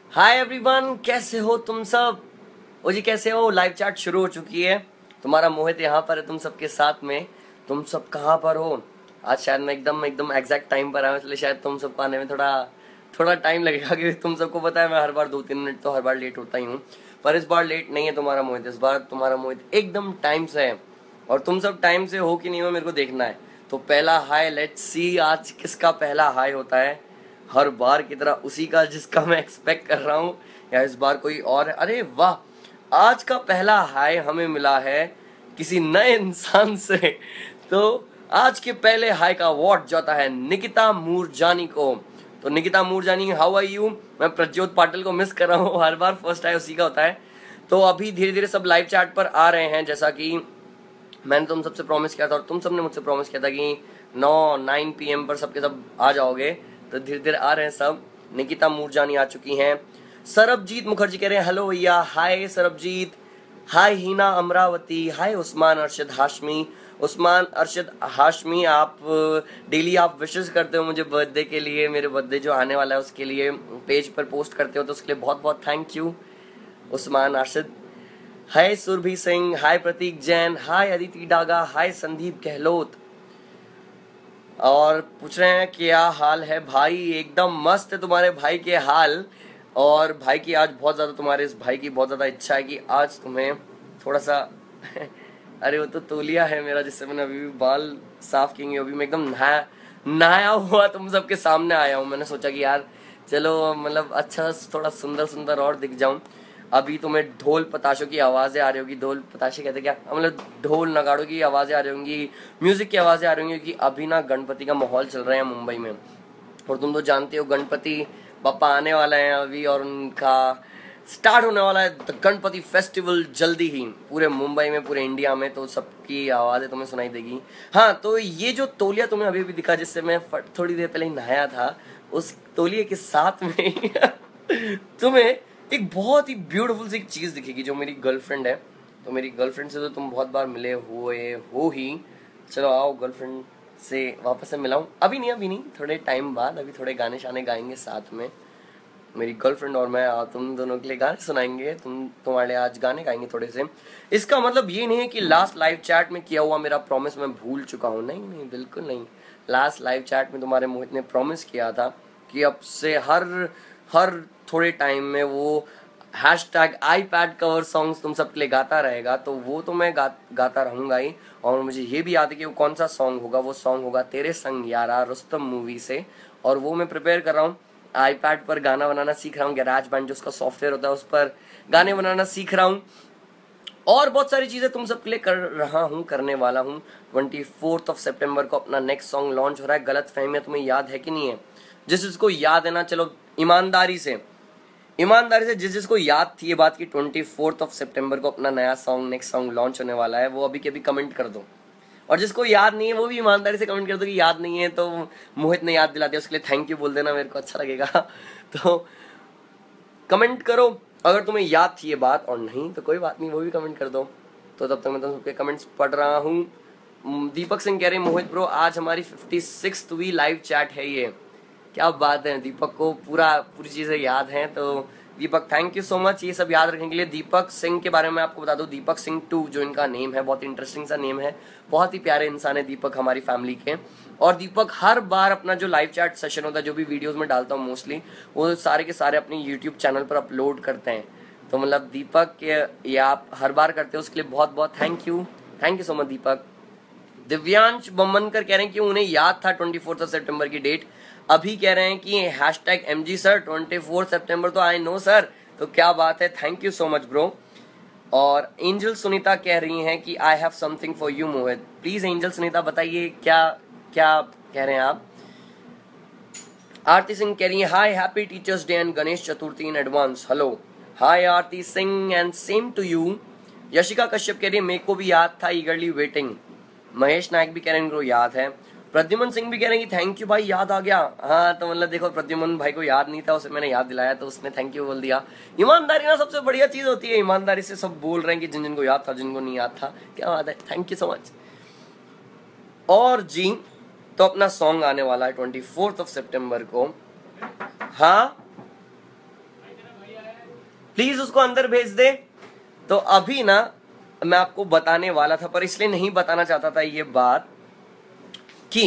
Hi everyone, कैसे हो तुम सब। ओ जी, कैसे हो। लाइव चैट शुरू हो चुकी है। तुम्हारा मोहित यहाँ पर है तुम सबके साथ में। तुम सब कहाँ पर हो। आज शायद मैं एकदम एकदम एग्जैक्ट टाइम पर आया हूँ, इसलिए शायद तुम सबको आने में थोड़ा थोड़ा टाइम लगेगा, क्योंकि तुम सबको पता है मैं हर बार 2-3 मिनट तो हर बार लेट होता ही हूँ। पर इस बार लेट नहीं है तुम्हारा मोहित, इस बार तुम्हारा मोहित एकदम टाइम से है। और तुम सब टाइम से हो कि नहीं हो मेरे को देखना है। तो पहला हाय लेट्स सी, आज किसका पहला हाय होता है। हर बार की तरह उसी का जिसका मैं एक्सपेक्ट कर रहा हूँ, या इस बार कोई और है। अरे वाह, आज का पहला हाय हमें मिला है किसी नए इंसान से। तो आज के पहले हाय का अवार्ड जाता है निकिता मूरजानी को। तो Nikita Moorjani, how are you. मैं प्रज्योत पाटिल को मिस कर रहा हूँ, हर बार फर्स्ट हाय उसी का होता है। तो अभी धीरे धीरे सब लाइव चैट पर आ रहे हैं, जैसा कि मैंने तुम सबसे प्रॉमिस किया था और तुम सबने मुझसे प्रॉमिस किया था कि 9 PM पर सबके सब आ जाओगे। तो धीरे धीरे आ रहे हैं सब। निकिता मूरजानी आ चुकी हैं। सरबजीत मुखर्जी कह रहे हैं हेलो भैया। हाय सरबजीत। हाय हिना अमरावती। हाय उस्मान अरशद हाशमी। उस्मान अरशद हाशमी, आप डेली आप विशेस करते हो मुझे बर्थडे के लिए, मेरे बर्थडे जो आने वाला है उसके लिए पेज पर पोस्ट करते हो, तो उसके लिए बहुत बहुत thank you Usman Arshad. Hi Surbhi Singh. Hi Prateek Jain. Hi Aditi Daga. Hi Sandeep Gehlot. और पूछ रहे हैं क्या हाल है भाई। एकदम मस्त है तुम्हारे भाई के हाल। और भाई की आज बहुत ज्यादा, तुम्हारे इस भाई की बहुत ज्यादा इच्छा है कि आज तुम्हें थोड़ा सा अरे वो तो तौलिया है मेरा, जिससे मैंने अभी भी बाल साफ किए। अभी मैं एकदम नहाया नहाया हुआ तुम सबके सामने आया हूँ। मैंने सोचा कि यार चलो मतलब अच्छा थोड़ा सुंदर सुंदर और दिख जाऊं। अभी तुम्हें ढोल पताशों की आवाजें आ रही होगी। ढोल पताशे कहते क्या, मतलब ढोल नगाड़ों की आवाजें आ रही होंगी, म्यूजिक की आवाजें आ रही होंगी, क्योंकि अभी ना गणपति का माहौल चल रहा है मुंबई में। और तुम तो जानते हो गणपति बप्पा आने वाला है अभी, और उनका स्टार्ट होने वाला है द गणपति फेस्टिवल जल्दी ही पूरे मुंबई में, पूरे इंडिया में। तो सबकी आवाजें तुम्हें सुनाई देगी। हाँ, तो ये जो तौलिया तुम्हें अभी भी दिखा, जिससे मैं थोड़ी देर पहले ही नहाया था, उस तौलिए के साथ में तुम्हें एक बहुत ही ब्यूटीफुल सी चीज दिखेगी, जो मेरी गर्लफ्रेंड है। तो मेरी गर्लफ्रेंड से तो तुम बहुत बार मिले हुए हो ही। चलो आओ गर्लफ्रेंड से वापस से मिलाऊं। अभी नहीं, अभी नहीं, थोड़े टाइम बाद। अभी थोड़े गाने शाने गाएंगे साथ में, मेरी गर्लफ्रेंड और मैं। तुम दोनों के लिए गाने सुनाएंगे, तुम्हारे लिए आज गाने गाएंगे थोड़े से। इसका मतलब ये नहीं है कि लास्ट लाइव चैट में किया हुआ मेरा प्रॉमिस मैं भूल चुका हूँ। नहीं नहीं, बिल्कुल नहीं। लास्ट लाइव चैट में तुम्हारे मोहित ने प्रॉमिस किया था कि अब से हर हर थोड़े टाइम में वो हैशटैग iPad कवर सॉन्ग्स तुम सबके लिए गाता रहेगा। तो वो तो मैं गाता रहूंगा ही। और मुझे ये भी याद है कि वो कौन सा सॉन्ग होगा। वो सॉन्ग होगा तेरे संग यारा, रुस्तम मूवी से। और वो मैं प्रिपेयर कर रहा हूँ, iPad पर गाना बनाना सीख रहा हूँ। गैराज बैंड जो उसका सॉफ्टवेयर होता है, उस पर गाने बनाना सीख रहा हूँ। और बहुत सारी चीजें तुम सबके लिए कर रहा हूँ, करने वाला हूँ। 24 सितंबर को अपना नेक्स्ट सॉन्ग लॉन्च हो रहा है, गलत फहमियां तुम्हें याद है कि नहीं है। जिस जिसको याद है ना, चलो ईमानदारी से जिस जिसको याद थी ये बात की 24 सितंबर को अपना नया सॉन्ग, नेक्स्ट सॉन्ग लॉन्च होने वाला है, वो अभी के अभी कमेंट कर दो। और जिसको याद नहीं है वो भी ईमानदारी से कमेंट कर दो कि याद नहीं है। तो मोहित ने याद दिला दिया, उसके लिए थैंक यू बोल देना, मेरे को अच्छा लगेगा। तो कमेंट करो अगर तुम्हें याद थी ये बात, और नहीं तो कोई बात नहीं, वो भी कमेंट कर दो। तो तब तक मैं तुम सबके कमेंट्स पढ़ रहा हूँ। दीपक सिंह कह रहे हैं मोहित ब्रो आज हमारी 56वीं लाइव चैट है ये। क्या बात है, दीपक को पूरी चीजें याद हैं। तो Deepak thank you so much ये सब याद रखने के लिए। दीपक सिंह के बारे में आपको बता दूं, दीपक सिंह 2 जो इनका नेम है, बहुत इंटरेस्टिंग सा नेम है। बहुत ही प्यारे इंसान है दीपक, हमारी फैमिली के। और दीपक हर बार अपना जो लाइव चैट सेशन होता है, जो भी वीडियोस में डालता हूँ मोस्टली, वो सारे के सारे अपने यूट्यूब चैनल पर अपलोड करते हैं। तो मतलब दीपक ये आप हर बार करते हो, उसके लिए बहुत बहुत thank you so much Deepak. Divyansh Bambankar कह रहे हैं कि उन्हें याद था 24 सितंबर की डेट। अभी कह रहे हैं कि हैशटैग MG सर 24 सितंबर, तो आई नो सर। तो क्या बात है, thank you so much bro. और एंजल सुनीता कह रही हैं कि I have something for you Mohit. Please Angel Sunita बताइए क्या क्या कह रहे हैं आप। आरती सिंह कह रही है hi, happy teachers day and Ganesh Chaturthi in advance. Hello, hi Aarti Singh and same to you. Yashika Kashyap कह रही है मेरे को भी याद था, ईगरली वेटिंग। महेश नायक भी कह रहे हैं इनको याद है। प्रद्युमन सिंह भी कह रहे हैं कि थैंक यू भाई, याद आ गया। हाँ, तो मतलब देखो प्रद्युमन भाई को याद नहीं था, उसे मैंने याद दिलाया तो उसने थैंक यू बोल दिया। ईमानदारी ना सबसे बढ़िया चीज होती है। ईमानदारी से सब बोल रहे हैं कि जिन जिनको याद था, जिनको नहीं याद था। क्या बात है, थैंक यू सो मच। और जी, तो अपना सॉन्ग आने वाला है 24 सितंबर को। हाँ प्लीज उसको अंदर भेज दे। तो अभी ना मैं आपको बताने वाला था, पर इसलिए नहीं बताना चाहता था ये बात कि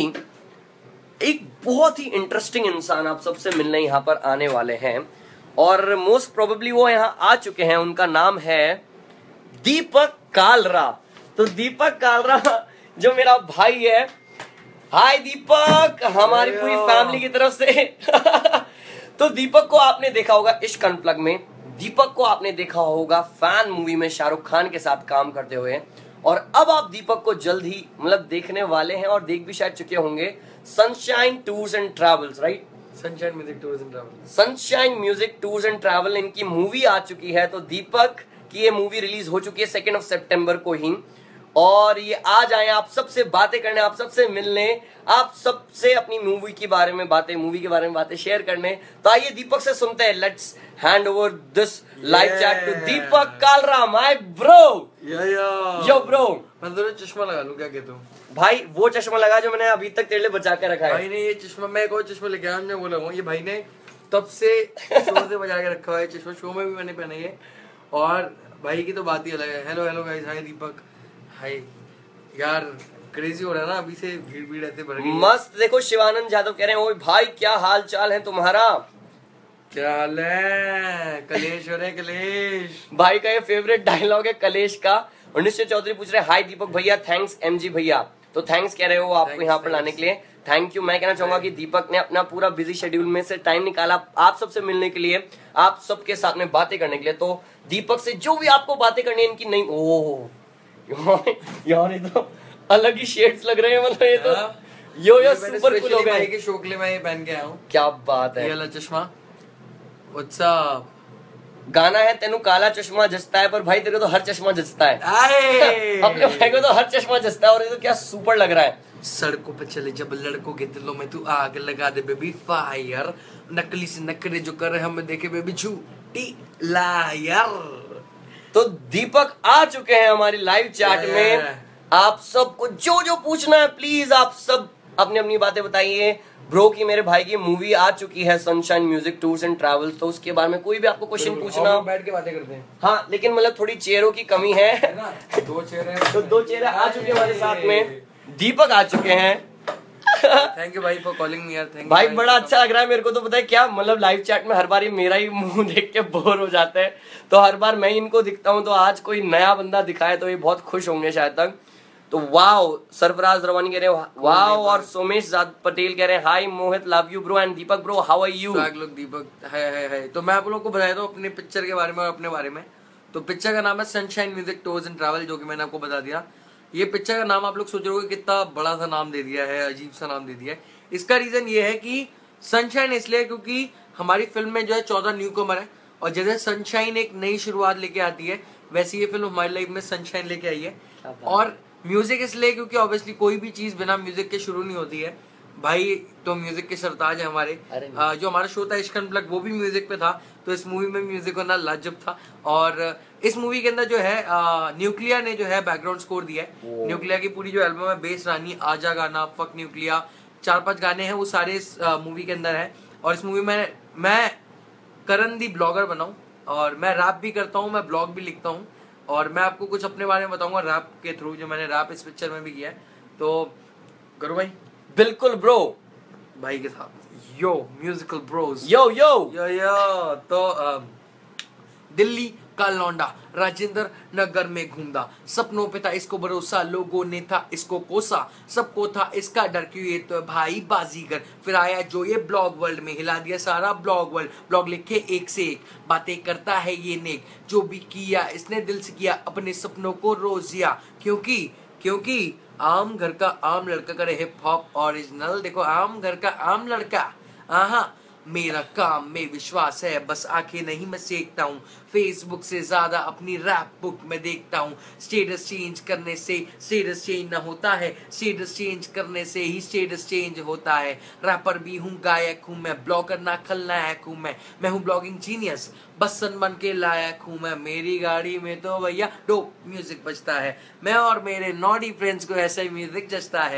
एक बहुत ही इंटरेस्टिंग इंसान आप सबसे मिलने यहां पर आने वाले हैं, और मोस्ट प्रोबेबली वो यहां आ चुके हैं। उनका नाम है दीपक कालरा। तो दीपक कालरा जो मेरा भाई है, हाय दीपक, हमारी पूरी फैमिली की तरफ से तो दीपक को आपने देखा होगा इश्क अनप्लग में, दीपक को आपने देखा होगा फैन मूवी में शाहरुख खान के साथ काम करते हुए, और अब आप दीपक को जल्द ही मतलब देखने वाले हैं और देख भी शायद चुके होंगे Sunshine Tours and Travels, right? Sunshine music tours and Travel, Sunshine music tours and Travel इनकी मूवी आ चुकी है। तो दीपक की ये मूवी रिलीज हो चुकी है 2 सितंबर को ही, और ये आज आए आप सबसे बातें करने, आप सबसे मिलने, आप सबसे अपनी मूवी के बारे में बातें शेयर करने। तो आइए दीपक से सुनते हैं। Let's hand over this live chat to Deepak Kalra, my bro. Yo bro, मैं तो चश्मा लगा लूं, क्या कहते हो भाई? वो चश्मा लगा जो मैंने अभी तक तेरे लिए बचा के रखा है। भाई ने ये चश्मा, मैं एक और चश्मा लेके आया, मैं बोला ये भाई ने तब से शो से बजा के रखा हुआ है चश्मा, शो में भी मैंने पहना है। और भाई की तो बात ही अलग है। Hello hello guys, hi Deepak, hi यार, क्रेजी हो रहा है ना अभी से, भीड़ ऐसे बढ़ गई मस्त। देखो शिवानंद यादव कह रहे हैं, ओए भाई क्या हाल चाल है तुम्हारा? क्या हाल है? कलेश हो रहे हैं, कलेश। भाई का ये फेवरेट डायलॉग है कलेश का। और निश्चय चौधरी पूछ रहे हैं, हाय दीपक भैया, थैंक्स एमजी भैया। तो थैंक्स कह रहे हो आपको यहाँ पर लाने के लिए, थैंक यू। मैं कहना चाहूंगा कि दीपक ने अपना पूरा बिजी शेड्यूल में से टाइम निकाला आप सबसे मिलने के लिए, आप सबके साथ में बातें करने के लिए। तो दीपक से जो भी आपको बातें करनी है इनकी नहीं, ओह यार ये तो अलग ही शेड्स लग रहे हैं, मतलब ये तो यो सुपर कूल हो गया। भाई के शो के लिए मैं ये पहन के आया हूँ। क्या बात है। ये वाला चश्मा, व्हाट्स अप। गाना है तेनू काला चश्मा जचता है, पर भाई तेरे को तो हर चश्मा जचता है। अपने भाई को तो हर चश्मा जचता है, और ये तो क्या सुपर लग रहा है। सड़कों पे चले जब लड़कों के दिलों में तू आग लगा दे बेबी फायर, नकली से नखरे जो कर हमें देखे बेबी झूठी लायर। तो दीपक आ चुके हैं हमारी लाइव चैट में। आप सबको जो जो पूछना है प्लीज आप सब अपनी अपनी बातें बताइए। ब्रो की, मेरे भाई की मूवी आ चुकी है Sunshine music tours and Travels, तो उसके बारे में कोई भी आपको क्वेश्चन पूछना हो बैठ के बातें करते हैं। हाँ, लेकिन मतलब थोड़ी चेयरों की कमी है ना, 2 चेयर है तो 2 चेयर आ चुके हैं हमारे साथ में। दीपक आ चुके हैं। थैंक यू भाई फॉर कॉलिंग मी यार, थैंक यू भाई बड़ा अच्छा लग रहा है मेरे को। तो पता है क्या, मतलब लाइव चैट में हर बार मेरा ही मुंह देख के बोर हो जाता है, तो हर बार मैं इनको दिखता हूँ। तो आज कोई नया बंदा दिखाए तो ये बहुत खुश होंगे शायद तक। तो वाओ, सरफराज रवानी कह रहे हो वाओ, और सोमेश पटेल कह रहे हैं hi Mohit, love you bro, and Deepak bro how are you? Deepak है। तो मैं आप लोगों को बताया था अपने पिक्चर के बारे में और अपने बारे में। तो पिक्चर का नाम है Sunshine music tours and Travel, जो कि मैंने आपको बता दिया। ये पिक्चर का नाम आप लोग सोच रहे हो कितना बड़ा सा नाम दे दिया है, अजीब सा नाम दे दिया है। इसका रीजन ये है कि सनशाइन इसलिए क्योंकि हमारी फिल्म में जो है 14 न्यू कमर है, और जैसे सनशाइन एक नई शुरुआत लेके आती है, वैसे ये फिल्म हमारी लाइफ में सनशाइन लेके आई है। और म्यूजिक इसलिए क्योंकि ऑब्वियसली कोई भी चीज बिना म्यूजिक के शुरू नहीं होती है भाई। तो म्यूजिक के सरताज है हमारे। जो हमारा शो था इश्क अनप्लग, वो भी म्यूजिक पे था, तो इस मूवी में म्यूजिक होना लाजब था। और इस मूवी के अंदर जो है न्यूक्लिया ने जो है बैकग्राउंड स्कोर दिया है। न्यूक्लिया की पूरी जो एल्बम है, बेस रानी, आजा गाना, फक न्यूक्लिया, 4-5 गाने हैं, वो सारे इस मूवी के अंदर है। और इस मूवी में मैं करण दी ब्लॉगर बनाऊं, और मैं रैप भी करता हूँ, मैं ब्लॉग भी लिखता हूँ, और मैं आपको कुछ अपने बारे में बताऊंगा रैप के थ्रू, जो मैंने रैप इस पिक्चर में भी किया है। तो करो भाई। बिल्कुल ब्रो, भाई के साथ यो म्यूजिकल ब्रोस, यो यो यो यो। तो दिल्ली का लौंडा राजेंद्र नगर में घूमता, सपनों पे था इसको भरोसा, लोगों ने था इसको कोसा, सबको था इसका डर क्यों ये तो भाई बाजीगर। फिर आया जो ये ब्लॉग वर्ल्ड में हिला दिया सारा ब्लॉग वर्ल्ड, ब्लॉग लिखे एक से एक, बातें करता है ये नेक, जो भी किया इसने दिल से किया, अपने सपनों को रोजिया। क्योंकि आम घर का आम लड़का करे हिप हॉप ओरिजिनल। देखो, आम घर का आम लड़का, आहा मेरा काम में विश्वास है, बस आंखें नहीं मैं सेकता हूँ, फेसबुक से ज्यादा अपनी रैप बुक में देखता हूँ। स्टेटस चेंज करने से स्टेटस चेंज ना होता है, स्टेटस चेंज करने से ही स्टेटस चेंज होता है। रैपर भी हूँ, गायक हूँ मैं, ब्लॉगर ना खलनायक हूँ मैं हूँ ब्लॉगिंग जीनियस, बस सन बन के लायक हूँ मैं। मेरी गाड़ी में तो भैया डोप म्यूजिक बजता है, मैं और मेरे नॉटी फ्रेंड्स को ऐसा ही म्यूजिक जचता है।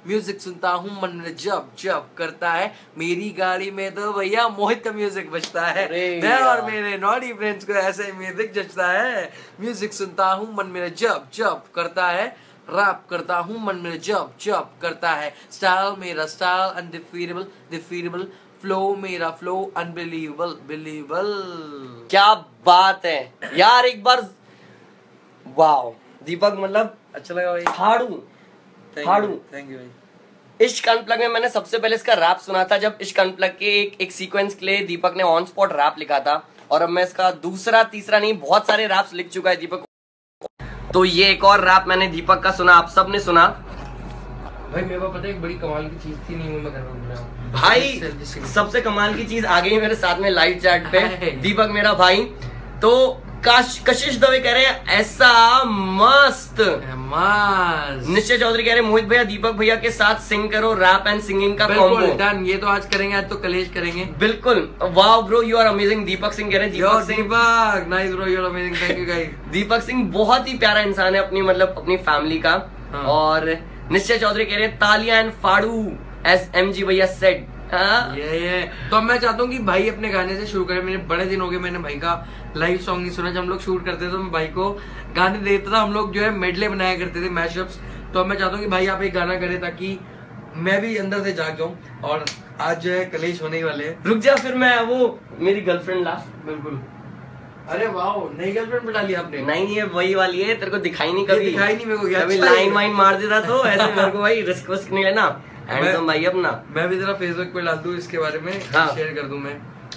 म्यूजिक सुनता हूँ मन में जब जब करता है, मेरी गाड़ी में तो भैया मोहित का म्यूजिक बजता है, मैं और मेरे नॉटी फ्रेंड्स को ऐसे म्यूजिक जचता है। म्यूजिक सुनता हूँ मन में जब जब करता है, रैप करता हूँ मन में जब जब करता है, स्टाइल मेरा स्टाइल अनडिफीटेबल डिफीटेबल, फ्लो मेरा फ्लो अनबिलीवेबल बिलीवेबल। क्या बात है यार, एक बार वाओ दीपक, मतलब अच्छा लगा भाई, फाड़ू। थैंक यू भाई। इश्क अनप्लग में मैंने सबसे पहले इसका रैप सुना था, जब इश्क अनप्लग के एक सीक्वेंस के लिए दीपक ने ऑन स्पॉट रैप लिखा था, और अब मैं इसका दूसरा तीसरा नहीं बहुत सारे रैप्स लिख चुका है दीपक। तो ये एक और रैप मैंने दीपक का सुना, आप सबने सुना भाई। मेरे को पता है एक बड़ी कमाल की चीज थी, नहीं मैं कर रहा हूँ भाई। सबसे कमाल की चीज आ गई मेरे साथ में लाइव चैट पे, दीपक मेरा भाई। तो कशिश दवे कह रहे हैं ऐसा मस्त। निश्चय चौधरी कह रहे हैं मोहित भैया दीपक भैया के साथ सिंग करो, रैप एंड सिंगिंग का कॉम्बो। डन, ये तो आज करेंगे, आज तो कलेश करेंगे। बिल्कुल, wow bro you are amazing. Deepak Singh कह रहे हैं Deepak nice bro, you are amazing, thank you guys. Deepak Singh बहुत ही प्यारा इंसान है, अपनी मतलब अपनी फैमिली का। और निश्चय चौधरी कह रहे हैं तालियां एंड फाड़ू एस एम जी भैया सेड। ये तो अब मैं चाहता हूँ कि भाई अपने गाने से शुरू करें। मेरे बड़े दिन हो गए मैंने भाई का लाइव सॉन्ग नहीं सुना। जब हम लोग शूट करते थे तो मैं भाई को गाने देता था, हम लोग जो है मेडले बनाया करते थे, मैशअप्स। तो अब मैं चाहता हूँ कि भाई आप एक गाना करें ताकि मैं भी अंदर से जाग जाऊँ। और आज जो है कलेश होने ही वाले हैं। रुक जा, फिर मैं वो मेरी गर्लफ्रेंड लास्ट। बिल्कुल। अरे वाह, नई गर्लफ्रेंड बना ली आपने? नहीं, ये वही वाली है, तेरे को दिखाई नहीं कभी? दिखाई नहीं मेरे को, कभी लाइन वाइन मार देता तो ऐसे मेरे को भाई रिस्क विस्क नहीं लेना। हैंडसम भाई अपना। मैं भी जरा फेसबुक पे डाल दूं इसके बारे में, शेयर कर दूं मैं।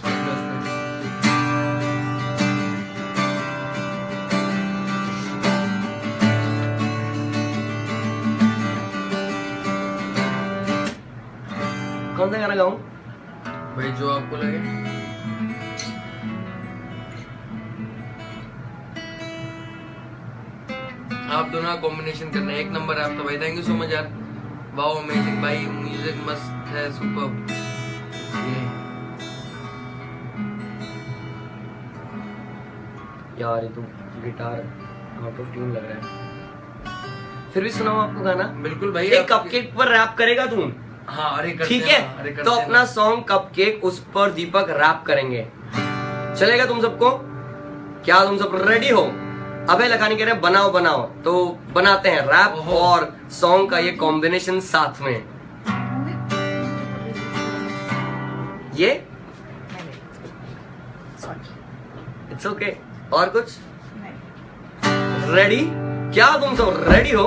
कौन सा गाना गाऊं भाई? जो आपको लगे। आप दोनों कॉम्बिनेशन करना है, एक नंबर है आप तो भाई। थैंक यू सो मच यार, वाओ अमेजिंग भाई, म्यूजिक मस्त है, सुपर्ब। यार ये तो गिटार आउट ऑफ ट्यून लग रहा है। फिर भी सुनाओ आपको गाना। बिल्कुल भाई। एक कपकेक पर रैप करेगा तू? हाँ, अरे ठीक है। तो अपना सॉन्ग कपकेक, उस पर दीपक रैप करेंगे, चलेगा तुम सबको? क्या तुम सब रेडी हो? अबे लखानी कह रहे हैं बनाओ बनाओ, तो बनाते हैं रैप और सॉन्ग का ये कॉम्बिनेशन साथ में। ये इट्स ओके। और कुछ रेडी? क्या तुम सब रेडी हो?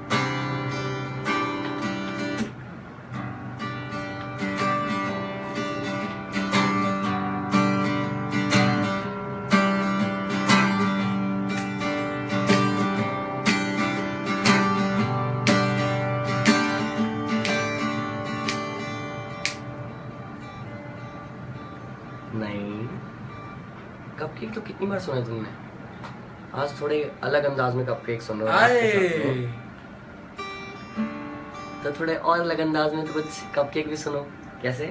नहीं, कपकेक तो कितनी बार सुना है तुमने? आज थोड़े अलग अंदाज में कपकेक सुन रहे हो, तो थोड़े और अलग अंदाज में तो कुछ कपकेक भी सुनो। कैसे?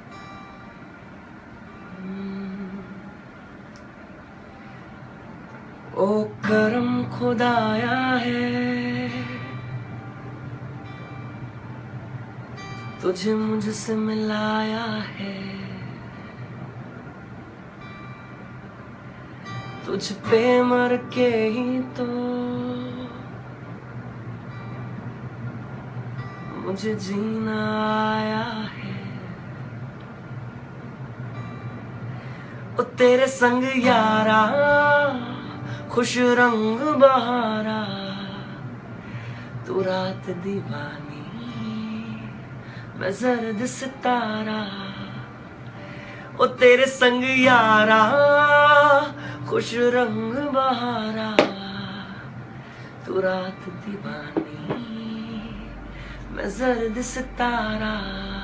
ओ करम खुदाया है तुझे मुझसे मिलाया है, तुझ पे मर के ही तो मुझे जीना आया है। ओ तेरे संग यारा खुश रंग बहारा, तू रात दीवानी मैं जर्द सितारा। ओ तेरे संग यारा खुश रंग बहारा, तू रात दीवानी मैं जर्द सितारा।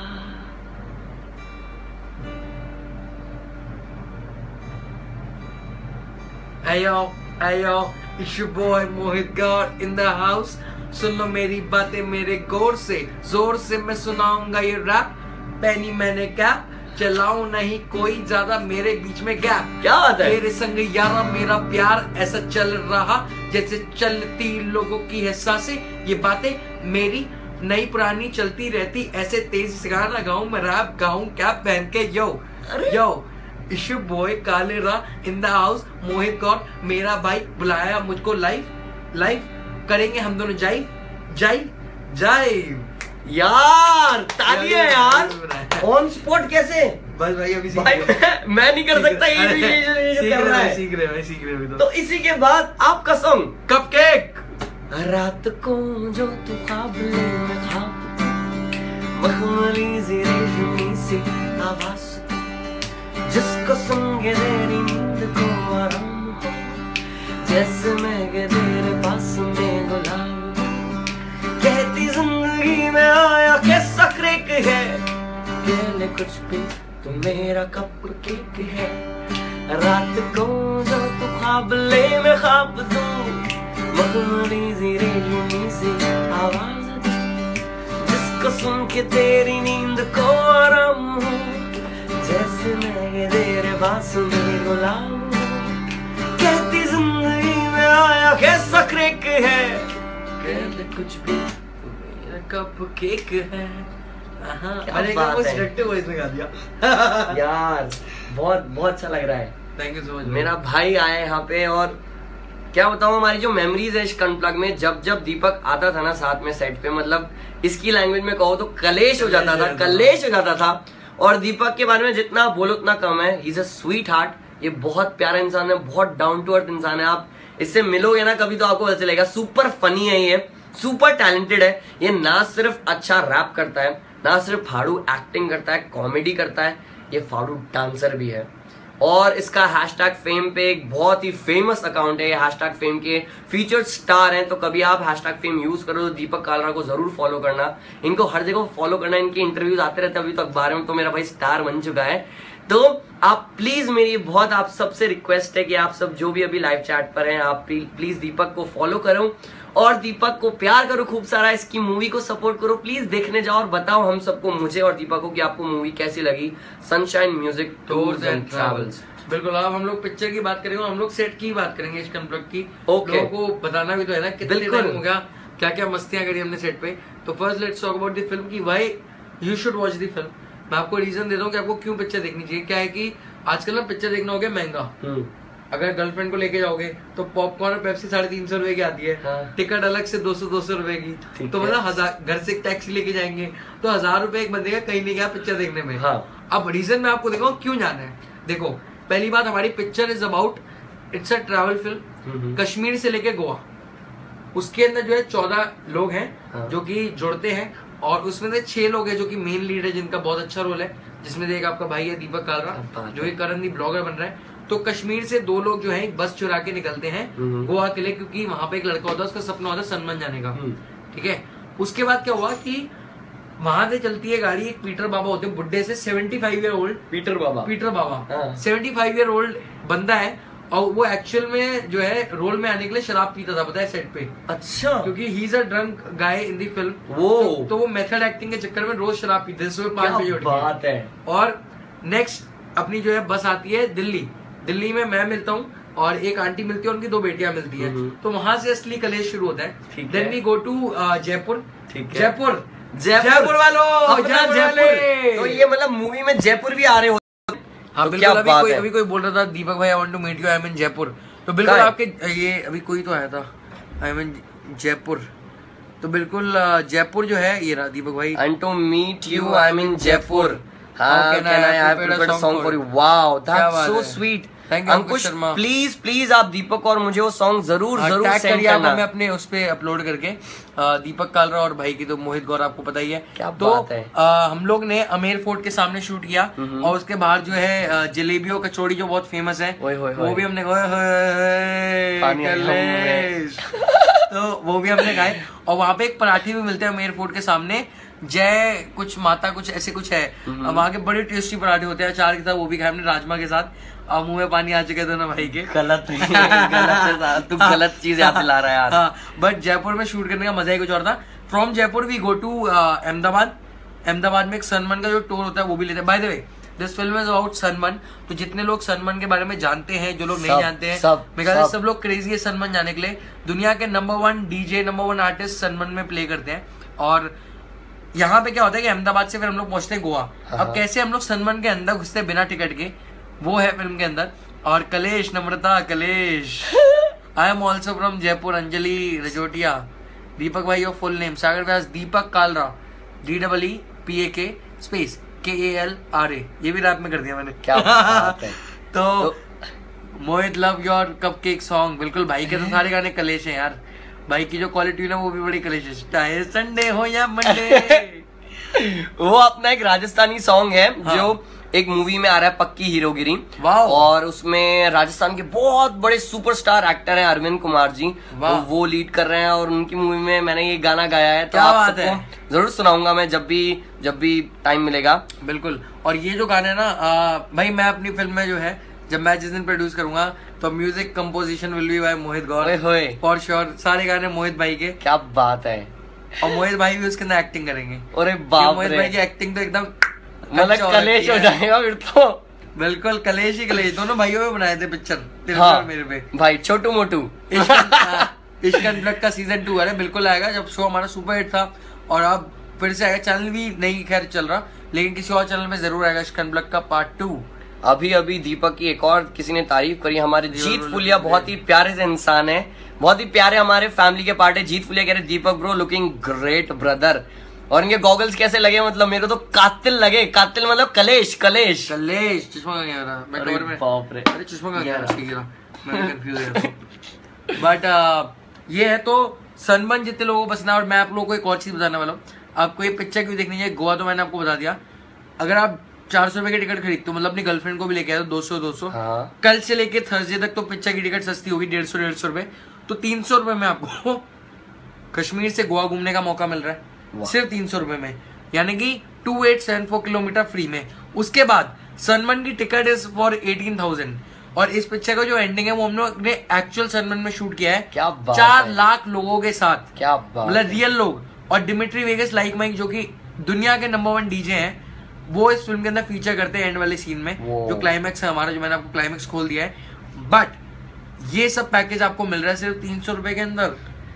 Hey yo, it's your boy Mohit God in the house। सुन लो मेरी बातें मेरे गौर से, जोर से मैं सुनाऊंगा ये रैप। पहनी मैंने कैप, चलाऊं नहीं कोई ज्यादा मेरे बीच में गैप। क्या बात है? तेरे संग यारा मेरा प्यार ऐसा चल रहा जैसे चलती लोगों की है सांसें। ये बातें मेरी नई पुरानी चलती रहती ऐसे तेज से गाना गाऊं मैं रैप गाऊं कैप पहन के यो यो इशू बॉय काले रा इन द हाउस मोहित गौर मेरा भाई बुलाया मुझको लाइव करेंगे हम दोनों जाइव यार तालियां यार ऑन स्पॉट कैसे बस भाई अभी भाई मैं नहीं कर सकता ये कर रहा है सीख रहे अभी तो इसी के बाद आपका सॉन्ग कपकेक रात को जो तू ख्वाब ले मैं ख्वाब मखमली सी रेशमी सी आवाज जिसको सुन के तेरी नींद को आराम हो जैसे मैं के तेरे पास में गुलाम कहती जिंदगी में आया कैसा क्रेक है कहले कुछ भी तो मेरा कप केक है रात को जो तू ख्वाब ले मैं ख्वाब दूं मखमली सी रेशमी सी आवाज जिसको सुन के तेरी नींद को आराम हो जैसे मैं तेरे पास में गुलाम हूँ कहती जिंदगी में आया कैसा क्रेक है कहले कुछ भी तो मेरा कप केक है यार बहुत अच्छा लग रहा है थैंक यू सो मच मेरा भाई आया यहाँ पे और क्या बताऊं हमारी जो मेमोरीज है इस अनप्लग में जब दीपक आता था ना साथ में सेट पे मतलब इसकी लैंग्वेज में कहो तो कलेश हो जाता था और दीपक के बारे में जितना आप बोलो उतना कम है he is a sweetheart ये बहुत प्यारा इंसान है बहुत डाउन टू अर्थ इंसान है आप इससे मिलोगे ना कभी तो आपको पता चलेगा सुपर फनी है ये सुपर टैलेंटेड है ये ना सिर्फ अच्छा रैप करता है ना सिर्फ फाड़ू एक्टिंग करता है कॉमेडी करता है ये फाड़ू डांसर भी है और इसका हैशटैग फेम पे एक बहुत ही फेमस अकाउंट है ये हैशटैग फेम के फीचर्ड स्टार हैं तो कभी आप हैशटैग फेम यूज करो तो दीपक कालरा को जरूर फॉलो करना इनको हर जगह फॉलो करना इनके इंटरव्यूज आते रहते हैं अभी तो अखबार में तो मेरा भाई स्टार बन चुका है तो आप प्लीज मेरी बहुत आप सबसे रिक्वेस्ट है कि आप सब जो भी अभी लाइव चैट पर हैं आप प्लीज दीपक को फॉलो करो और दीपक को प्यार करो खूब सारा इसकी मूवी को सपोर्ट करो प्लीज देखने जाओ और बताओ हम सबको मुझे और दीपक को कि आपको मूवी कैसी लगी Sunshine music tours and Travels बिल्कुल अब हम लोग पिक्चर की बात करेंगे हम लोग सेट की बात करेंगे इस अनप्लग की Okay. लोगों को बताना भी तो है ना कितने टाइम हो गया क्या क्या मस्तियां करी हमने सेट पे तो first let's talk about the film की why you should watch the film मैं आपको रीजन देता हूँ कि आपको क्यों पिक्चर देखनी चाहिए क्या है कि आजकल ना पिक्चर देखना हो गया महंगा अगर गर्लफ्रेंड को लेके जाओगे तो पॉपकॉर्न और पेप्सी 350 रुपए की आती है हाँ। टिकट अलग से 200 रुपए की तो मतलब 1000 घर से टैक्सी लेके जाएंगे तो 1000 रुपए एक बंदे का कहीं नहीं गया पिक्चर देखने में हाँ। अब रीजन मैं आपको दिखाऊं क्यों जाना है देखो पहली बात हमारी picture is about it's a travel film Kashmir से लेके गोवा उसके अंदर जो है 14 लोग हैं हाँ। जो कि जुड़ते हैं और उसमें से 6 लोग हैं जो कि मेन लीड है जिनका बहुत अच्छा रोल है जिसमें एक आपका भाई है दीपक कालरा जो एक करंदी ब्लॉगर बन रहा है तो कश्मीर से 2 लोग जो है एक बस चुरा के निकलते हैं गोवा के लिए क्योंकि वहां पे एक लड़का होता है उसका सपना होता है सनमन जाने का ठीक है उसके बाद क्या हुआ कि वहां से चलती है गाड़ी एक पीटर बाबा होते हैं बुड्ढे से 75 ईयर ओल्ड पीटर बाबा 75 ईयर ओल्ड बंदा है और वो एक्चुअल में जो है रोल में आने के लिए शराब पीता था पता है सेट पे अच्छा क्योंकि he is a drunk guy in the film तो वो मेथड एक्टिंग के चक्कर में रोज शराब पीते हैं सुबह 5 बजे बात है और नेक्स्ट अपनी जो है बस आती है दिल्ली में मैं मिलता हूँ और एक आंटी मिलती है उनकी 2 बेटियां मिलती है तो वहां से असली कलेश शुरू होता है then we go to Jaipur Jaipur वालों तो ये मतलब मूवी में जयपुर भी आ रहे हो हाँ बिल्कुल अभी कोई बोल रहा था दीपक भाई I want to meet you I am in Jaipur तो बिल्कुल आपके ये अभी कोई तो आया था आई एम इन जयपुर तो बिल्कुल जयपुर जो है ये रहा दीपक भाई and to meet you I am in Jaipur How can I have prepared a song for you? Wow, that's so sweet. Ankush please आप दीपक और मुझे वो सॉन्ग जरूर सेंड करना मैं अपने उस पे अपलोड करके दीपक कालरा और भाई की तो मोहित गौर आपको पता ही है क्या तो बात है। हम लोग ने अमेर फोर्ट के सामने शूट किया और उसके बाहर जो है जलेबियों कचौड़ी जो बहुत फेमस है वो भी हमने तो वो भी हमने खाए और वहाँ पे एक पराठे भी मिलते हैं अमेर फोर्ट के सामने जय कुछ माता कुछ ऐसे कुछ है वहाँ के बड़े टेस्टी पराठे होते हैं अचार के साथ वो भी खाए हमने राजमा के साथ मुंह में पानी आ चुके थे ना भाई के गलत तू गलत चीज याद दिला रहा है यार हाँ बट जयपुर में शूट करने का मजा ही कुछ और था from Jaipur we go to Ahmedabad में एक सनमन का जो टूर होता है वो भी लेते हैं by the way this film is about सनमन तो जितने लोग सनमन के बारे में जानते हैं जो लोग नहीं जानते हैं सब लोग क्रेजी है सनमन जाने के लिए दुनिया के नंबर 1 DJ नंबर 1 आर्टिस्ट सनमन में प्ले करते हैं और यहाँ पे क्या होता है कि अहमदाबाद से फिर हम लोग पहुंचते हैं गोवा। अब कैसे हम लोग सनबर्न के अंदर घुसते बिना टिकट के, वो है फिल्म के अंदर। और कलेश, नम्रता, कलेश, I am also from Jaipur, Anjali Rajotia, Deepak भाई your full name, Sagar Vyas, Deepak Kalra, DEEPAK space KALRA, ये भी रात में कर दिया मैंने, क्या बात है। तो Mohit love your cupcake song, बिल्कुल भाई के तो सारे गाने कलेश हैं यार, भाई की जो क्वालिटी है ना वो भी बड़ी कलेश है, चाहे संडे हो या मंडे। वो अपना एक राजस्थानी सॉन्ग है जो एक मूवी में आ रहा है, पक्की हीरोगिरी, और उसमें राजस्थान के बहुत बड़े सुपरस्टार एक्टर हैं अरविंद कुमार जी, तो वो लीड कर रहे हैं और उनकी मूवी में मैंने ये गाना गाया है, तो आप सबको जरूर सुनाऊंगा मैं जब भी टाइम मिलेगा। बिल्कुल। और ये जो गाना है ना भाई, मैं अपनी फिल्म में जो है जब मैं जिस दिन प्रोड्यूस करूंगा तो music composition will be by Mohit Gaur, for sure, सारे गाने मोहित भाई के। क्या बात है। और मोहित भाई भी उसके अंदर एक्टिंग करेंगे। अरे बाप रे, मोहित भाई की एक्टिंग तो एकदम मतलब कलेश हो जाएगा फिर तो। बिल्कुल कलेश ही कलेश, दोनों भाइयों में बनाए थे पिक्चर। हाँ, मेरे पे भाई छोटू मोटू। इश्क अनप्लग्ड का सीजन 2 है, बिल्कुल आएगा, जब शो हमारा सुपर हिट था और अब फिर से आएगा। चैनल भी नहीं खैर चल रहा, लेकिन किसी और चैनल में जरूर आएगा इश्क अनप्लग्ड का पार्ट 2। अभी दीपक की एक और किसी ने तारीफ करी, हमारे जीत फुलिया बहुत ही प्यारे से इंसान है, बहुत ही प्यारे हमारे फैमिली के पार्ट है। जीत फुलिया कह रहे Deepak bro looking great brother, और इनके गॉगल्स कैसे लगे, मतलब मेरे को तो कातिल लगे, कातिल मतलब कलेश कलेश कलेश। चश्मा का क्या रहा, मैं कवर में, बाप रे, अरे चश्मा का क्या रहा, मैं कंफ्यूज है। बट ये है, तो सनबर्न जितने लोगों को पसंद है। और मैं आप लोगों को एक और चीज बताने वाला हूँ, आपको ये पिक्चर क्यों देखनी चाहिए। गोवा तो मैंने आपको बता दिया, अगर आप 400 रुपए की टिकट खरीदते हो, मतलब अपनी गर्लफ्रेंड को भी लेके आए तो 200। हाँ। कल से लेके थर्सडे तक तो पिक्चर की टिकट सस्ती होगी 150 रुपए, तो 300 रुपए में आपको कश्मीर से गोवा घूमने का मौका मिल रहा है, सिर्फ 300 रुपए में, यानी कि 2874 किलोमीटर फ्री में। उसके बाद सनबर्न की टिकट इज फॉर 18,000, और इस पिक्चर का जो एंडिंग है वो हम लोग ने एक्चुअल सनबर्न में शूट किया है। क्या बात 4 लाख लोगों के साथ, क्या बात, मतलब रियल लोग। और डिमिट्री वेगस लाइक माइक जो कि दुनिया के नंबर 1 डीजे हैं, वो इस फिल्म के अंदर फीचर करते हैं एंड वाले सीन में, जो क्लाइमैक्स है हमारा, जो मैंने आपको क्लाइमैक्स खोल दिया है। बट ये सब पैकेज आपको मिल रहा है सिर्फ 300 रुपए के अंदर।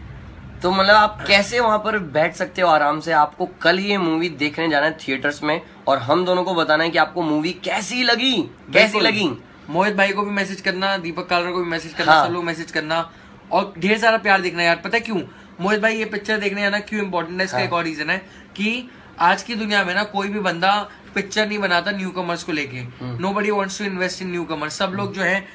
तो मतलब आप कैसे वहां पर बैठ सकते हो आराम से। आपको कल ही ये मूवी देखने जाना है थिएटर्स में, और हम दोनों को बताना है कि आपको मूवी कैसी लगी, कैसी लगी। मोहित भाई को भी मैसेज करना, दीपक कालरा को भी मैसेज करना, हाँ। सब लोग मैसेज करना, और ढेर सारा प्यार देखना यार। पता है क्यों मोहित भाई ये पिक्चर देखने आना क्यों इम्पोर्टेंट है, इसका एक और रीजन है कि आज की दुनिया में ना कोई भी बंदा पिक्चर नहीं बनाता न्यू कमर्स को लेके। Nobody wants to invest in newcomers. सब लोग जो है,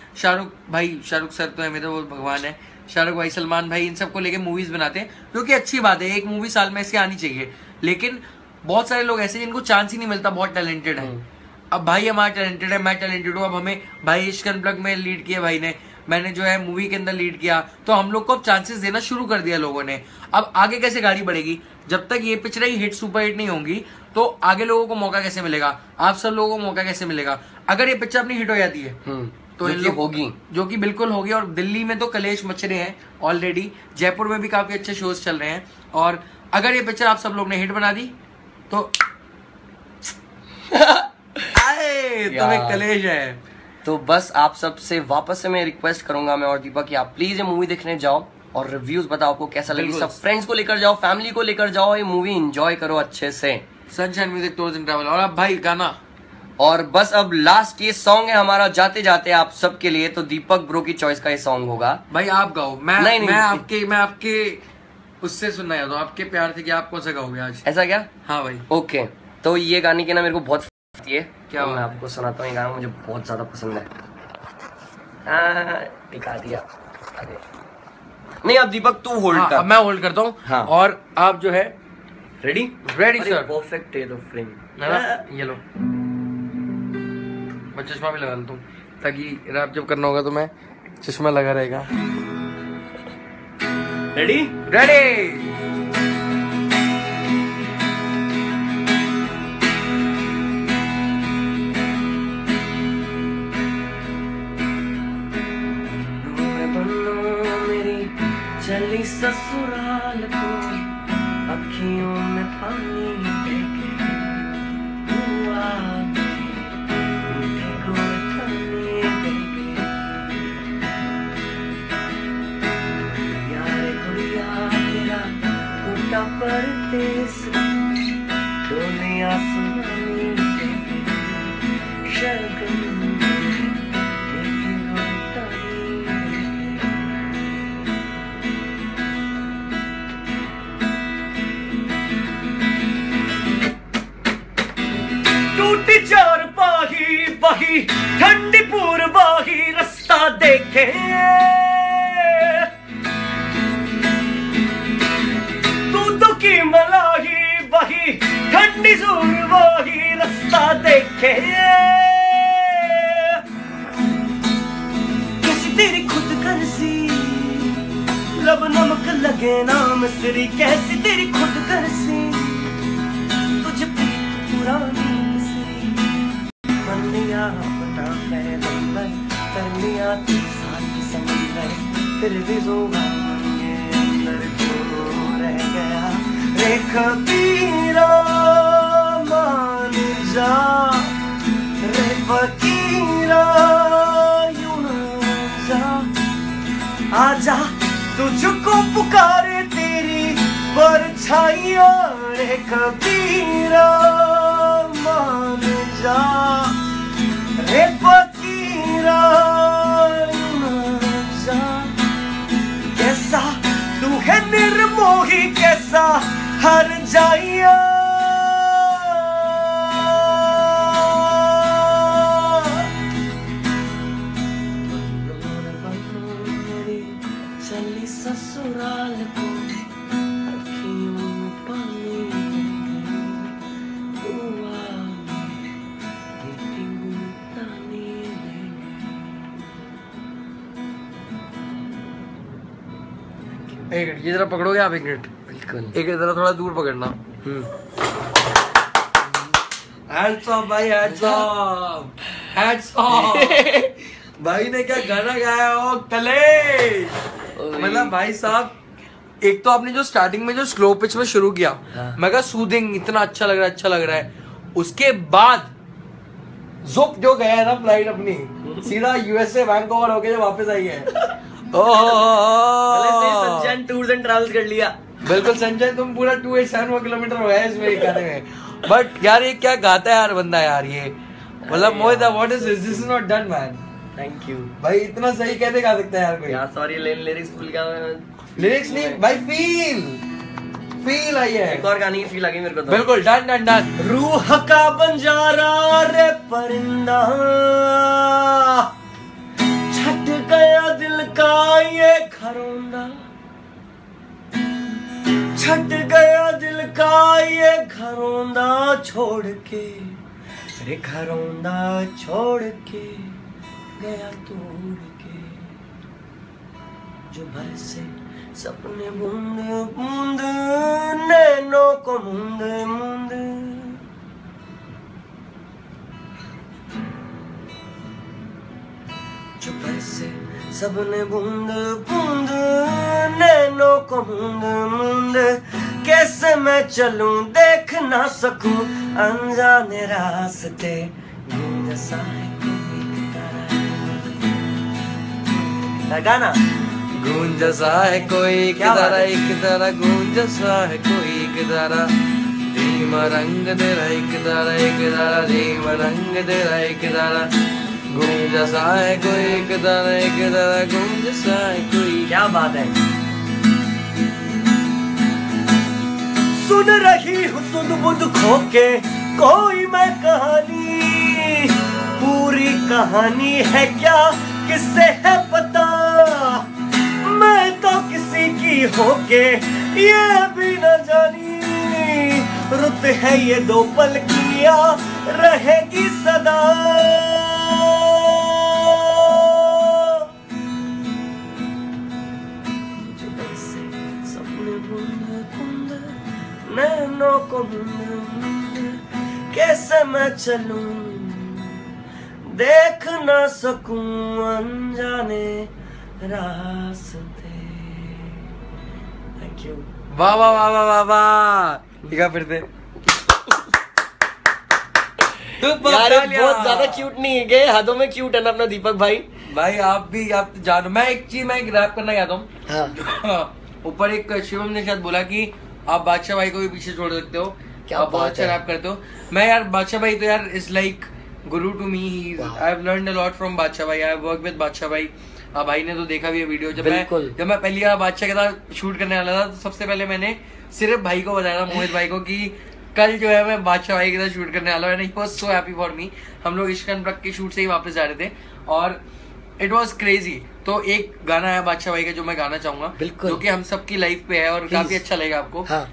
शाहरुख सर तो है मेरे, वो भगवान है, शाहरुख भाई, सलमान भाई, इन सबको लेके मूवीज बनाते हैं, जो कि अच्छी बात है, एक मूवी साल में इसके आनी चाहिए। लेकिन बहुत सारे लोग ऐसे जिनको चांस ही नहीं मिलता, बहुत टैलेंटेड है। अब भाई हमारा टैलेंटेड है, मैं टैलेंटेड हूँ, अब हमें भाई इश्क अनप्लग्ड में लीड किया भाई ने, मैंने जो है मूवी के अंदर लीड किया, तो हम लोग को अब चांसेस देना शुरू कर दिया लोगों ने। अब आगे कैसे गाड़ी बढ़ेगी, जब तक ये पिक्चर ही हिट सुपर हिट नहीं होंगी तो आगे लोगों को मौका कैसे मिलेगा, आप सब लोगों को मौका कैसे मिलेगा। अगर ये पिक्चर अपनी हिट हो जाती है तो इन लोग होगी, जो कि बिल्कुल होगी। और दिल्ली में तो कलेश मच रहे हैं ऑलरेडी, जयपुर में भी काफी अच्छे शोज चल रहे हैं, और अगर ये पिक्चर आप सब लोग ने हिट बना दी तो तुम्हें कलेश है। तो बस आप सबसे वापस से मैं रिक्वेस्ट करूंगा, मैं और दीपक, कि आप प्लीज ये मूवी देखने जाओ और रिव्यूज बताओ आपको कैसा लगी। सब फ्रेंड्स को लेकर जाओ, फैमिली को लेकर जाओ, ये मूवी एंजॉय करो अच्छे से। Sunshine music tours and Travel. और अब भाई गाना, और बस अब लास्ट ये सॉन्ग है हमारा जाते जाते आप सबके लिए, तो दीपक ब्रो की चॉइस का ये सॉन्ग होगा। भाई आप गाओ, मैं आपके उससे सुनना है, तो आपके प्यार से कि आप कौन सा गाओगे आज, ऐसा क्या? हाँ भाई। ओके, तो ये गाने की ना मेरे को बहुत है, क्या मैं आपको सुनाता हूँ। ये गाना मुझे बहुत ज्यादा पसंद है। दिखा दिया, नहीं अब दीपक तू होल्ड कर, मैं होल्ड करता हूँ। हाँ। और आप जो है रेडी सर, परफेक्ट है तो फ्रेम ये लो, मैं चश्मा भी लगा लेता हूँ ताकि रैप जब करना होगा तो मैं चश्मा लगा रहेगा। रेडी चली ससुराल को अखियों में पानी देके, हुआ मीठे गोरे पानी देके, यारे गुड़िया तेरा टूटा परदेस, वही ठंडी पूर्वा ही रास्ता देखे, दूध की मलाई वही ठंडी पूर्वा ही रास्ता देखे, कैसी तेरी खुद कर्जी लब नमक लगे ना मिस्री, कैसी तेरी खुद कर्जी तुझे प्रीत पुरानी मिस्री, मन लिया अपना पैगंबर कर लिया तू साथ समंदर, फिर भी जोगा ये अंदर क्यों रह गया रे खबीरा, मान जा रे फकीरा यूं ना जा, आजा तुझको पुकारे तेरी परछाइयां रे कबीरा, मान जा रे फकीरा मान जा, कैसा तू है निर्मोही कैसा हर जाइया, चली ससुराल को अखियों में पानी दुआ में तानी एक मिनट, ये जरा पकड़ोगे आप? एक मिनट, बिल्कुल एक जरा थोड़ा दूर पकड़ना। हैट्स ऑफ भाई, हैट्स ऑफ, हैट्स ऑफ। भाई ने क्या गाना गाया हो कलेश, मतलब भाई साहब, एक तो आपने जो स्टार्टिंग में जो स्लो पिच में शुरू किया, मैं कहा सूदिंग, इतना अच्छा लग रहा है, अच्छा लग रहा है। उसके बाद जुप जो गया है ना फ्लाइट अपनी, सीधा यूएसए वैंकूवर होके जो वापस आई है। संजय टूर्स एंड ट्रैवल्स कर लिया। बिल्कुल संजय, तुम पूरा 287 किलोमीटर हो गया इसमें एक गाने में। बट यार ये क्या गाता है यार बंदा यार, ये मतलब Mohit, what is this, this is not done man. Thank you भाई, इतना सही कैसे गा सकता है यार कोई? यार सॉरी, लिरिक्स भूल गया मैं। लिरिक्स नहीं भाई, फील आई है। एक और गाने की फील आ गई मेरे को तो। बिल्कुल, डन डन डन। रूह का बंजारा रे परिंदा, छट गया दिल का ये घरौंदा, छट गया दिल का ये घरौंदा छोड़ के रे, घरौंदा छोड़ के गया तोड़ के, जो बरसे सपने बूंद बूंद नैनों को मूंद मूंद, जो बरसे सपने बूंद बूंद नैनों को मूंद मूंद, कैसे मैं चलूं देख ना सकूं अनजाने रास्ते, गूंज सा है गाना, गूंज सा है कोई किधरा एक तरह, गूंज सा है कोई किधरा, धीमा रंग तेरा एक तरह एक तरह, धीमा रंग तेरा एक तरह, गूंज सा है कोई किधरा एक तरह, गूंज सा है कोई। क्या बात है। सुन रही हूँ सुध बुध खो के कोई मैं कहानी, पूरी कहानी है क्या किससे है पता, मैं तो किसी की होके ये भी न जानी, रुत है ये दो पल किया रहेगी सदा, सपने बूंद बूंद नैनों को मूंद मूंद, कैसे मैं चलूं देख ना सकूं अनजाने रास्ते। Thank you. वाह वाह वाह वाह वाह वाह, दिखा फिर से। यार बहुत ज्यादा क्यूट नहीं है गए, हदों में क्यूट है ना अपना दीपक भाई। भाई आप भी, आप तो जानो। मैं एक चीज, मैं एक रैप करना चाहता हूँ। हाँ। ऊपर एक शिवम ने शायद बोला कि आप बादशाह भाई को भी पीछे छोड़ सकते हो, क्या आप बहुत अच्छा रैप करते हो। मैं यार बादशाह भाई तो यार is like guru to me, I have learned a lot from Badshah भाई, आई हैव वर्क विद बादशाह भाई। भाई ने तो देखा भी है वीडियो। जब मैं पहली बार बादशाह के साथ शूट करने वाला था तो सबसे पहले मैंने सिर्फ भाई को बताया था, मोहित भाई को, कि कल जो है मैं बादशाह भाई के साथ शूट करने वाला हूँ, he was so happy for me. हम लोग इश्क एंड रख के शूट से ही वापस जा रहे थे और इट वाज क्रेजी। तो एक गाना है बादशाह भाई का जो मैं गाना चाहूंगा, बिल्कुल, जो कि हम सबकी लाइफ पे है और काफी अच्छा लगेगा आपको। हाँ,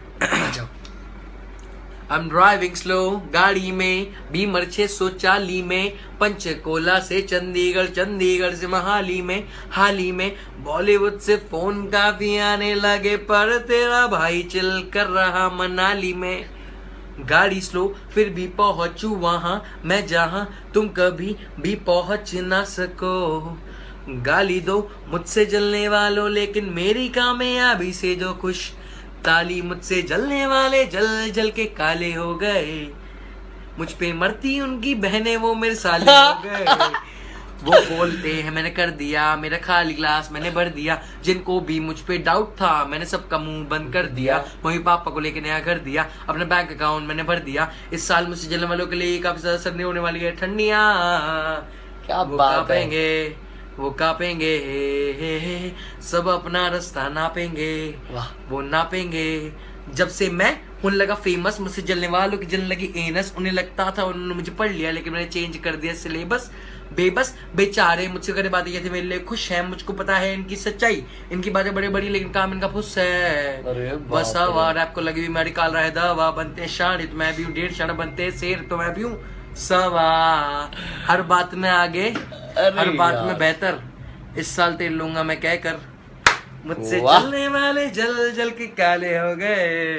I'm driving slow गाड़ी में बीमर 640 में, पंचकोला से चंडीगढ़, चंडीगढ़ से महाली में, हाली में बॉलीवुड से फोन काफी आने लगे, पर तेरा भाई चिल कर रहा मनाली में। गाड़ी स्लो फिर भी पहुंचू वहां मैं जहां तुम कभी भी पहुंच ना सको। गाली दो मुझसे जलने वालों लेकिन मेरी कामयाबी से जो खुश, ताली मुझसे जलने वाले जल जल के काले हो गए, मुझ पे मरती उनकी बहनें वो मेरे साले हो गए। वो बोलते हैं मैंने कर दिया, मेरा खाली ग्लास मैंने भर दिया, जिनको भी मुझ पे डाउट था मैंने सबका मुंह बंद कर दिया। मम्मी पापा को लेके नया घर दिया, अपना बैंक अकाउंट मैंने भर दिया। इस साल मुझसे जलने वालों के लिए काफी ज्यादा सर्दी होने वाली है, ठंडियां क्या वो बात कांपेंगे, वो कांपेंगे, सब अपना रास्ता नापेंगे, वो नापेंगे। जब से मैं होने लगा फेमस, मुझसे जलने वालों की जलने लगी एनस, उन्हें लगता था उन्होंने मुझे पढ़ लिया लेकिन मैंने चेंज कर दिया सिलेबस। बेबस बेचारे मुझसे करे बातें कहते मेरे लिए खुश हैं, मुझको पता है इनकी सच्चाई, इनकी बातें बड़ी बड़ी लेकिन काम इनका फुस है। बस हवा रैप को लगी हुई मैं निकाल रहा है दवा, बनते शाड़ी तो मैं भी हूँ 1.5 शाड़ा, बनते शेर तो मैं भी हूँ सवा। हर बात में आगे, हर बात में बेहतर, इस साल तेल लूंगा मैं कह कर, मुझसे जलने वाले जल जल के काले हो गए।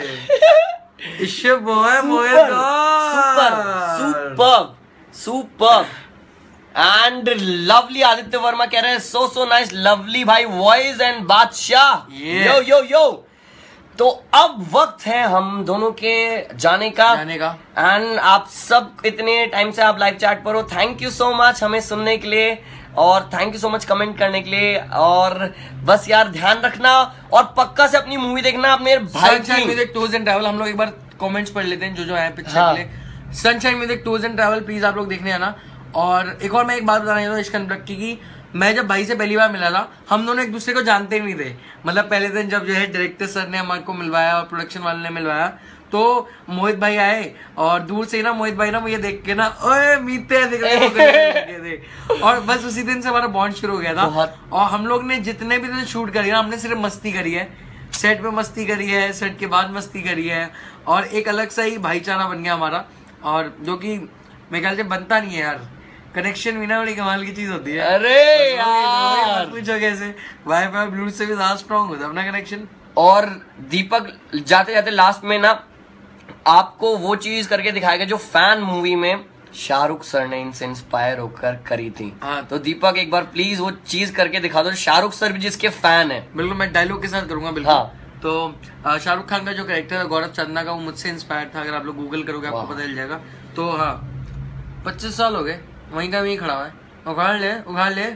Super and lovely. Aditya Verma कह रहे हैं सो नाइस लवली भाई वॉइस एंड बादशाह। यो यो यो। तो अब वक्त है हम दोनों के जाने का एंड आप सब इतने टाइम से आप लाइव चैट पर हो, थैंक यू सो मच हमें सुनने के लिए और thank you so much comment करने के लिए। और बस यार ध्यान रखना और पक्का से अपनी मूवी देखना अपने भाई की टूर्स एंड ट्रैवल। हम लोग एक बार कमेंट्स पढ़ लेते हैं जो है पिक्चर के लिए। Sunshine music tours and Travel please आप लोग देखने आना। और एक और मैं एक बात बताना चाहता हूँ इश्क एंड रखी की, मैं जब भाई से पहली बार मिला था हम दोनों एक दूसरे को जानते नहीं थे। मतलब पहले दिन जब जो है डायरेक्टर सर ने हमारे को मिलवाया और प्रोडक्शन वाले ने मिलवाया तो मोहित भाई आए और दूर से ना मोहित भाई ना मुझे देख के ना ओए मीते थे और बस उसी दिन से हमारा बॉन्ड शुरू हो गया था। और हम लोग ने जितने भी दिन शूट करी ना हमने सिर्फ मस्ती करी है, सेट पे मस्ती करी है, सेट के बाद मस्ती करी है और एक अलग सा ही भाईचारा बन गया हमारा। और जो कि मेरे ख्याल से बनता नहीं है यार, कनेक्शन भी ना बड़ी कमाल की चीज होती है। अरे यार पूछो कैसे, वाईफाई ब्लूटूथ से भी ज्यादा स्ट्रॉन्ग होता है अपना कनेक्शन। और दीपक जाते जाते लास्ट में ना आपको वो चीज करके दिखाएगा जो फैन मूवी में शाहरुख सर ने इनसे इंस्पायर होकर करी थी। हाँ तो दीपक एक बार प्लीज वो चीज करके दिखा दो, शाहरुख सर भी जिसके फैन है। बिल्कुल मैं डायलॉग के साथ करूंगा बिल्कुल। हाँ। तो शाहरुख खान का जो कैरेक्टर है गौरव चंदा का वो मुझसे इंस्पायर था, अगर आप लोग गूगल करोगे आपको पता चल जाएगा। तो हाँ 25 साल हो गए वहीं का वहीं खड़ा हुआ है, उखाड़ ले उखाड़ ले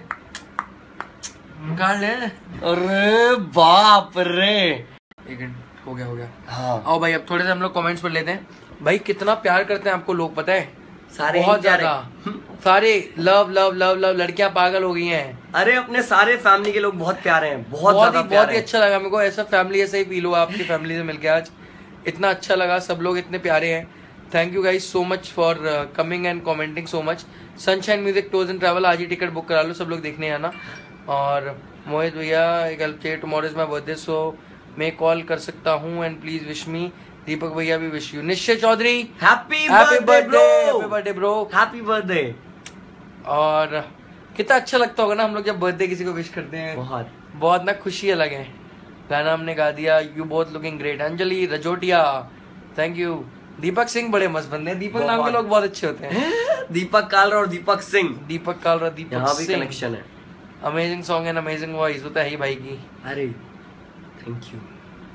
उखाड़ ले। अरे बाप रे, एक मिनट हो गया। हाँ। आओ भाई अब थोड़े से हम लोग कमेंट्स पढ़ लेते हैं। भाई कितना प्यार करते हैं आपको लोग पता है, सारे बहुत ज्यादा, सारे लव लव लव लव, लड़कियां पागल हो गई हैं। अरे अपने सारे फैमिली के लोग बहुत प्यारे हैं, बहुत ही अच्छा लगा मेरे को, ऐसा फैमिली ऐसा ही फील हुआ आपकी फैमिली से मिलके आज, इतना अच्छा लगा, सब लोग इतने प्यारे हैं। Thank you guys so much for coming and commenting so much. Sunshine music tours and Travel आज ही टिकट बुक करा लो, सब लोग देखने आना। और मोहित भैया एक हेल्प चाहिए, tomorrow is my birthday so मैं कॉल कर सकता हूँ and please wish me. Deepak भैया भी wish you. Nishchay Chaudhary happy birthday bro, happy birthday. और कितना अच्छा लगता होगा ना हम लोग जब बर्थडे किसी को विश करते हैं, बहुत ना खुशी अलग है। गाना हमने गा दिया, you both looking great. Anjali Rajotia thank you. Deepak Singh बड़े मस्त बंदे हैं, दीपक नाम के लोग बहुत अच्छे होते हैं। दीपक कालरा और दीपक सिंह, दीपक कालरा दीपक यहाँ भी सिंह, कनेक्शन है। Amazing song and amazing voice, वो तो है ही भाई की। अरे थैंक यू,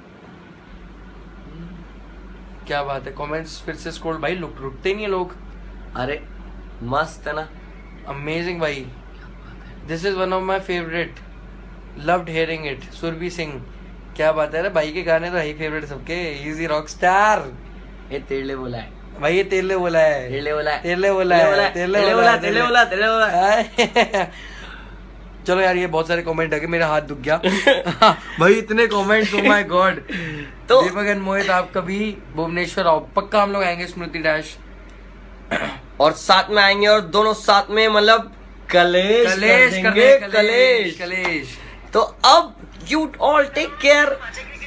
क्या बात है। कमेंट्स फिर से स्क्रॉल भाई रुकते नहीं है लोग। अरे मस्त है ना, अमेजिंग भाई। This is one of my favourite, loved hearing it. Surbhi Singh क्या बात है, अरे भाई के गाने तो है ही फेवरेट सबके। इजी रॉक स्टार, ये तेरले बोला है भाई, ये तेरले बोला है, तेरले बोला है, तेरले बोला है, तेरले बोला, तेरले बोला, तेरले बोला। चलो यार ये बहुत सारे कमेंट है कि मेरा हाथ दुख गया भाई, इतने कमेंट्स, ओ माय गॉड। तो दीपक एंड मोहित आप कभी भुवनेश्वर आओ, पक्का हम लोग आएंगे स्मृति डैश और साथ में आएंगे और दोनों साथ में मतलब कलेश कलेश कर करने देंगे, कलेश कलेश। तो अब यू ऑल टेक केयर,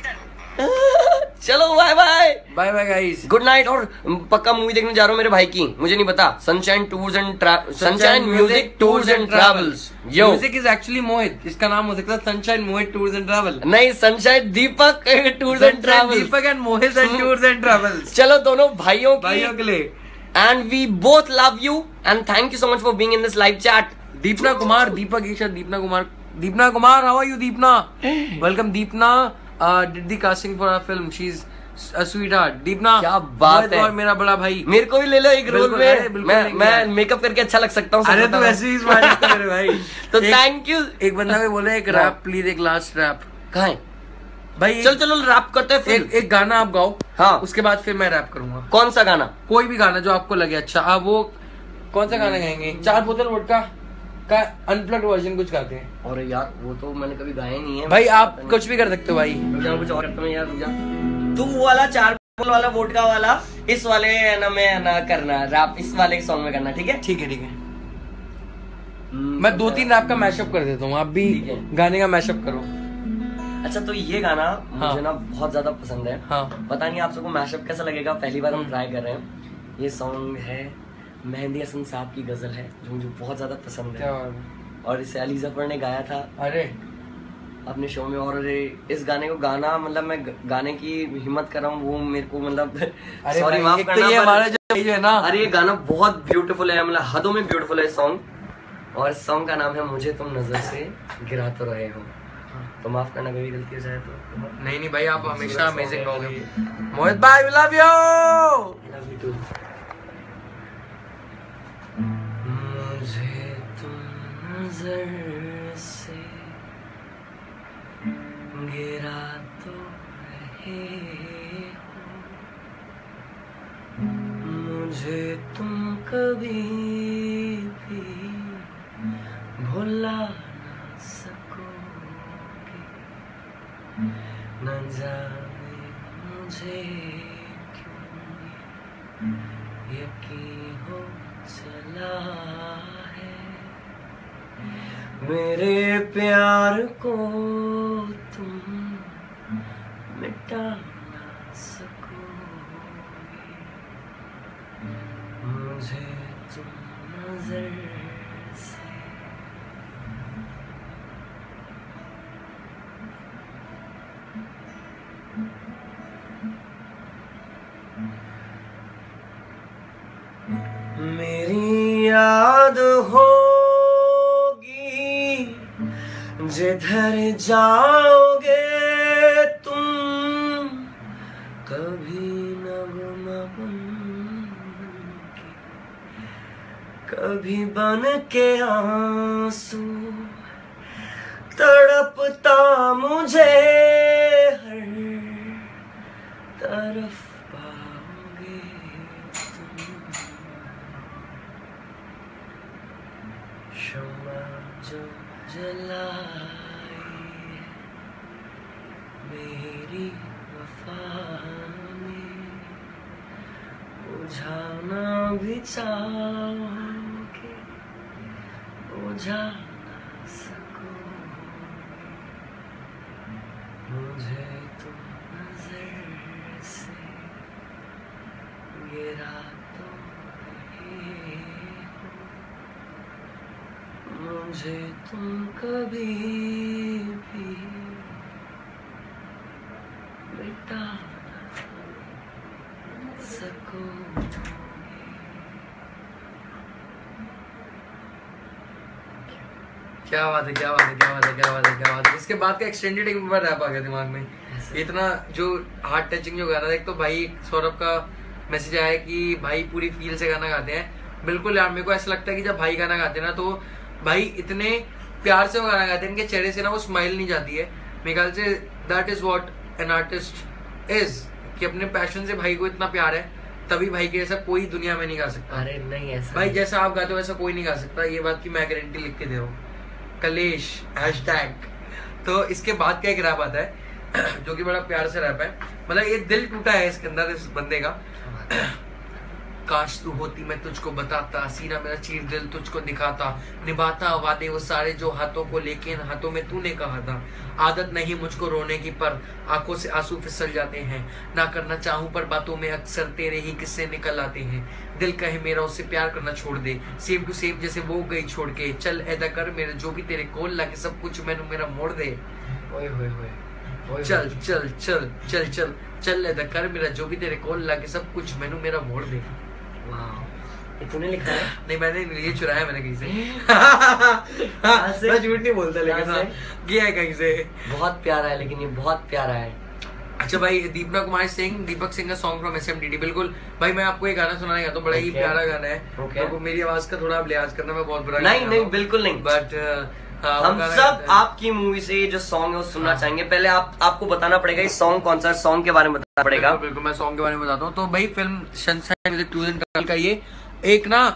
चलो bye bye bye bye guys, good night. और पक्का मूवी देखने जा रहा हूँ मेरे भाई की, मुझे नहीं पता, Sunshine music tours and Travels. Yo music is actually Mohit, इसका नाम हो सकता है Sunshine Mohit Tours and Travel. नहीं, Sunshine Deepak Tours and Travels, Deepak and Mohit and Tours and Travels. चलो दोनों भाइयों के लिए। And we both love you and thank you so much for being in this live chat. दीपना Kumar, Deepak Isha, दीपना Kumar, how are you दीपना? Welcome दीपना, did the casting for our film, she's a sweetheart। दीपना क्या बात है, और मेरा बड़ा भाई, मेरे को भी ले लो एक रोल में, मैं मेकअप करके अच्छा लग सकता हूँ। अरे तू ऐसे ही स्माइल कर मेरे भाई। तो थैंक यू। एक बंदा भी बोले एक रैप प्लीज, एक लास्ट रैप। कहाँ है भाई? चलो रैप करते हैं फिर। एक गाना आप गाओ, हाँ, उसके बाद फिर मैं रैप करूंगा। कौन सा गाना? कोई भी गाना जो आपको लगे अच्छा। आप वो कौन सा गाना गाएंगे? 4 बोतल वोडका का अनप्लग्ड वर्जन कुछ गाते हैं। और यार वो तो मैंने कभी गाया नहीं है भाई, आप कुछ भी कर सकते हो भाई। कुछ और करता हूँ यार, तू वो वाला 4 बोतल वाला वोडका वाला इस वाले ना में ना करना, रैप इस वाले सॉन्ग में करना, ठीक है? ठीक है। मैं 2-3 रैप का मैशअप कर देता हूँ, आप भी गाने का मैशअप करो। अच्छा, तो ये गाना हाँ, मुझे ना बहुत ज्यादा पसंद है। हाँ, पता नहीं आप सबको मैशअप कैसा लगेगा, पहली बार हम ट्राई कर रहे हैं। ये सॉन्ग है मेहंदी हसन साहब की गजल है, जो मुझे बहुत ज्यादा पसंद है और इसे अली जफर ने गाया था अरे अपने शो में। और इस गाने को गाना मतलब मैं गाने की हिम्मत कर रहा हूँ, वो मेरे को मतलब सॉरी माफ करना, ये हमारा जो है ना, अरे ये गाना बहुत ब्यूटीफुल है, मतलब हदों में ब्यूटीफुल है सॉन्ग। और सॉन्ग का नाम है मुझे तुम नजर से गिरा तो रहे हो। तो माफ करना कभी गलती हो जाए तो। नहीं भाई, आप हमेशा अमेजिंग होगे मोहित भाई, वी लव यू। मुझे तुम नजर से गिरा तो रहे हो, मुझे तुम कभी भी भुला ना सकोगे, न जाने मुझे क्यों यकीन हो चला है, मेरे प्यार को तुम मिटा ना सकोगे, मुझे तुम नजर से। मेरी याद होगी जिधर जाओगे तुम, कभी नगमा बन के, कभी बन के आंसू तड़पता मुझे हर तरफ पाओगे तुम, शम्मा जो जलाई मेरी वफा में, बुझाना भी चाहोगे बुझा ना सकोगे, मुझे तुम नजर से गिरा तो रहे हो, मुझे तुम कभी भी मिटा ना सकोगे। क्या बात है, क्या बात है, क्या बात है, क्या बात है, क्या बात है। इसके बाद का एक्सटेंडेड एक बार रैप आ गया दिमाग में, इतना जो हार्ट टचिंग जो गाना था। एक तो भाई सौरभ का मैसेज आया कि भाई पूरी फील से गाना गाते हैं। बिल्कुल यार, मेरे को ऐसा लगता है कि जब भाई गाना गाते हैं ना, तो भाई इतने प्यार से वो गाना गाते हैं, इनके चेहरे से ना वो स्माइल नहीं जाती है। मेरे ख्याल से that is what an artist is, कि अपने पैशन से भाई को इतना प्यार है, तभी भाई के जैसा कोई दुनिया में नहीं गा सकता। अरे नहीं ऐसा भाई जैसा आप गाते हो वैसा कोई नहीं गा सकता, ये बात की मैं गारंटी लिख के दे रहा हूँ। कलेश #। तो इसके बाद का एक रैप आता है जो कि बड़ा प्यार से रैप है, मतलब ये दिल टूटा है इसके अंदर इस बंदे का। काश तू होती मैं तुझको बताता, सीना मेरा चीर दिल तुझको दिखाता, निभाता वादे वो सारे जो हाथों को लेके इन हाथों में तूने कहा था। आदत नहीं मुझको रोने की पर आंखों से आंसू फिसल जाते हैं, ना करना चाहूं पर बातों में अक्सर तेरे ही किस्से निकल आते हैं। दिल कहे मेरा उससे प्यार करना छोड़ दे, सेम टू सेम जैसे वो गई छोड़ के, चल ऐदा कर मेरा जो भी तेरे कोल लाके सब कुछ मैनू मेरा मोड़ दे। ओए होए होए, चल चल चल चल चल चल ऐदा कर मेरा जो भी तेरे कोल लाके सब कुछ मैनू मेरा मोड़ दे। ये तूने लिखा है? नहीं मैंने ये चुराया मैंने कहीं से। मैं झूठ नहीं बोलता लेकिन हाँ, ये है कहीं से। बहुत प्यारा है, लेकिन ये बहुत प्यारा है। अच्छा भाई, दीपना कुमार सिंह, दीपक सिंह का सॉन्ग फ्रॉम SMTD। बिल्कुल भाई, मैं आपको ये गाना सुनाने का तो बड़ा ही प्यारा गाना है। तो मेरी आवाज का थोड़ा लिहाज करना, मैं बहुत बुरा नहीं नहीं बिल्कुल नहीं, बट हम सब आपकी मूवी से जो सॉन्ग है वो सुनना चाहेंगे। पहले आपको बताना पड़ेगा इस सॉन्ग कौन सा सॉन्ग के बारे में बताना पड़ेगा। बिल्कुल मैं सॉन्ग के बारे में बताता हूँ। तो भाई film Sunshine with Tours and Travel का ये एक ना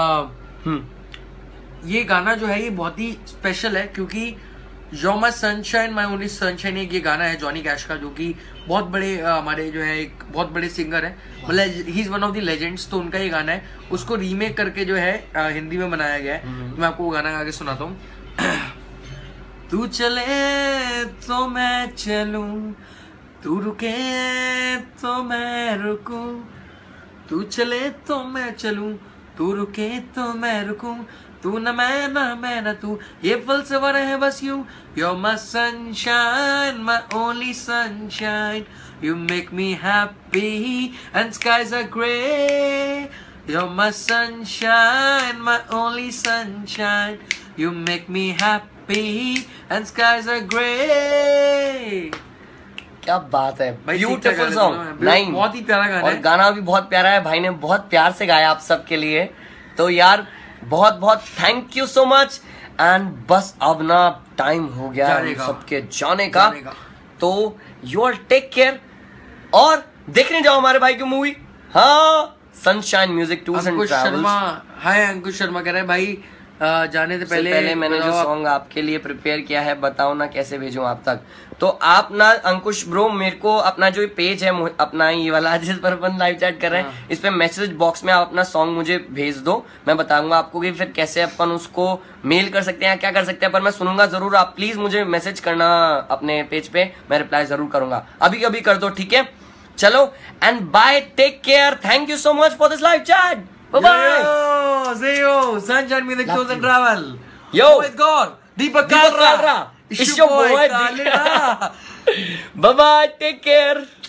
ये गाना जो है ये बहुत ही स्पेशल है, क्योंकि You're my sunshine, my only sunshine एक ये गाना है जॉनी कैश का, जो कि बहुत बड़े हमारे जो है एक बहुत बड़े सिंगर है, मतलब he is one of the legends. तो उनका ये गाना है, उसको रीमेक करके जो है हिंदी में बनाया गया है। मैं आपको वो गाना आगे सुनाता हूँ। तू चले तो मैं चलूं, तू रुके तो मैं रुकूं, तू चले तो मैं चलूं, तू रुके तो मैं रुकूं, तू न मैं न तू, ये फलसफा है बस यूं। You're my sunshine, my only sunshine, you make me happy and skies are grey. You're my sunshine, my only sunshine, you make me happy and skies are grey. क्या बात है, ब्यूटीफुल सॉन्ग। नहीं बहुत ही प्यारा गाना है, और गाना भी बहुत प्यारा है, भाई ने बहुत प्यार से गाया आप सबके लिए। तो यार बहुत बहुत thank you so much. And बस अब ना टाइम हो गया सबके जाने का, तो यू ऑल टेक केयर और देखने जाओ हमारे भाई की मूवी। हाँ, sunshine music tours and travels. Hi Ankush Sharma कह रहे हैं भाई जाने से पहले मैंने जो सॉन्ग आपके लिए प्रिपेयर किया है, बताओ ना कैसे भेजूं आप तक। तो आप ना अंकुश ब्रो मेरे को अपना जो पेज है अपना ये वाला जिस पर अपन लाइव चैट कर रहे हैं, इस पे मैसेज बॉक्स में आप अपना सॉन्ग मुझे भेज दो। मैं बताऊंगा आपको कि फिर कैसे अपन उसको मेल कर सकते हैं, क्या कर सकते हैं, पर मैं सुनूंगा जरूर। आप प्लीज मुझे मैसेज करना अपने पेज पे, मैं रिप्लाई जरूर करूंगा। अभी अभी कर दो, ठीक है? चलो and bye, take care, thank you so much for this live chat. Bye-bye. See you. Sunshine Music Tours and Travel. Yo. Oh my God. Deepak Kalra. It's your boy. Bye-bye. Take care.